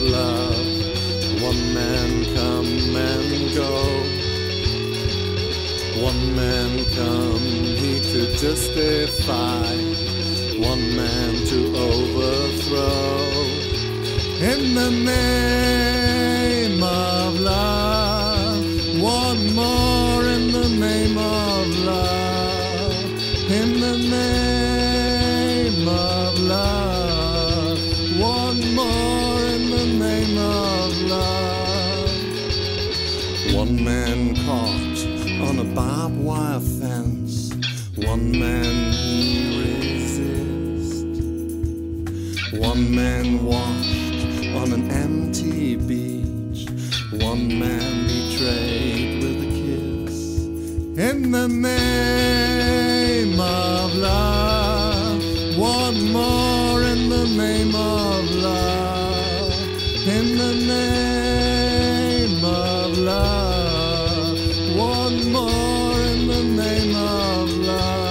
love. One man come and go. One man come, he to justify. One man to overthrow. In the name of love. One more in the name of love. In the name of love. One more in the name of love. One man caught on a barbed wire fence. One man he resist. One man washed on an empty beach. One man betrayed with a kiss. In the name of love. One more in the name of love. In the name of love. One more in the name of love.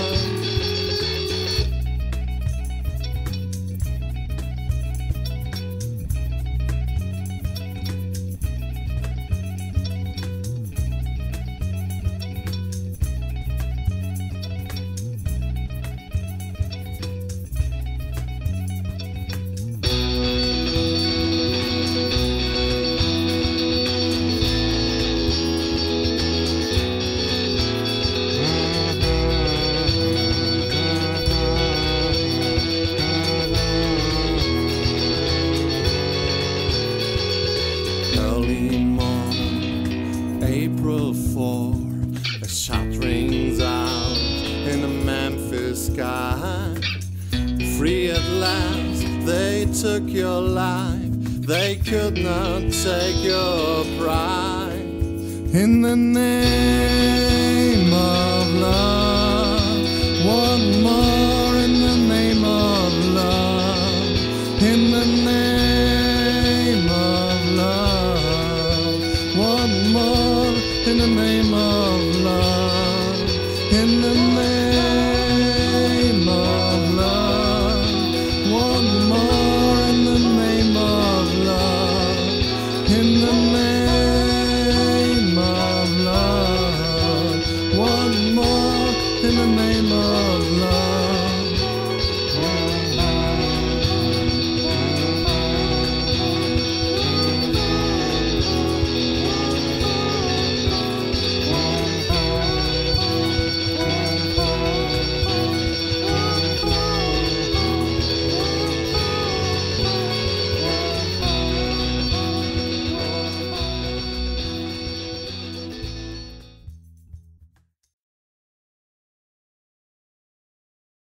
Early morning, April 4, a shot rings out in the Memphis sky. Free at last, they took your life, they could not take your pride. In the name of love, one more.